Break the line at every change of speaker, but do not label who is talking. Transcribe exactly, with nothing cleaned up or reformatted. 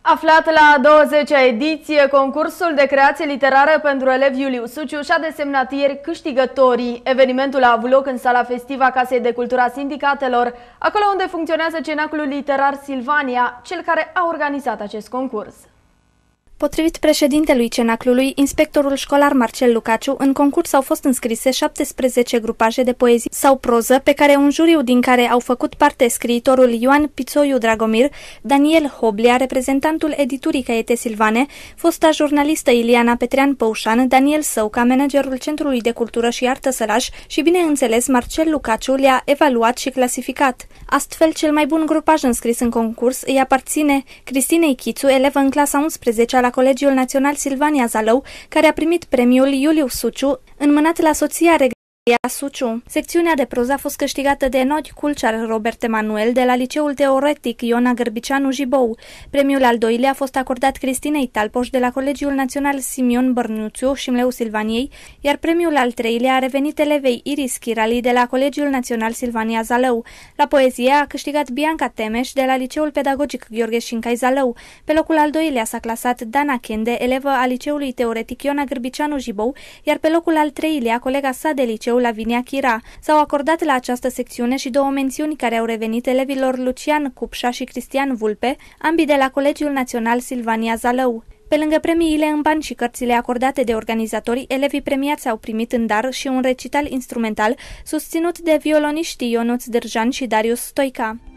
Aflat la a douăzecea ediție, concursul de creație literară pentru elevi Iuliu Suciu și-a desemnat ieri câștigătorii. Evenimentul a avut loc în sala festivă a Casei de Cultură a Sindicatelor, acolo unde funcționează Cenaclul Literar Silvania, cel care a organizat acest concurs.
Potrivit președintelui Cenaclului, inspectorul școlar Marcel Lucaciu, în concurs au fost înscrise șaptesprezece grupaje de poezii sau proză, pe care un juriu din care au făcut parte scriitorul Ioan Pițoiu Dragomir, Daniel Hoblea, reprezentantul editurii Caiete Silvane, fosta jurnalistă Iliana Petrean Păușan, Daniel Săuca, managerul Centrului de Cultură și Artă Sălaș și, bineînțeles, Marcel Lucaciu le-a evaluat și clasificat. Astfel, cel mai bun grupaj înscris în concurs îi aparține Cristinei Chițu, elevă în clasa a unsprezecea la Colegiul Național Silvania Zalău, care a primit premiul Iuliu Suciu, înmânat la soția regală Suciu. Secțiunea de proză a fost câștigată de Nodi Culciar Robert Emanuel de la Liceul Teoretic Iona Gârbicianu Jibou. Premiul al doilea a fost acordat Cristinei Talpoș de la Colegiul Național Simion Bărnuțiu Șimleu Silvaniei, iar premiul al treilea a revenit elevei Iris Chirali de la Colegiul Național Silvania Zalău. La poezie a câștigat Bianca Temeș de la Liceul Pedagogic Gheorghe Șincai Zalău. Pe locul al doilea s-a clasat Dana Chende, elevă a Liceului Teoretic Iona Gârbicianu Jibou, iar pe locul al treilea colega sa de liceu Lavinia Chira. S-au acordat la această secțiune și două mențiuni care au revenit elevilor Lucian Cupșa și Cristian Vulpe, ambii de la Colegiul Național Silvania Zalău. Pe lângă premiile în bani și cărțile acordate de organizatori, elevii premiați au primit în dar și un recital instrumental susținut de violoniștii Ionuț Dârjan și Darius Stoica.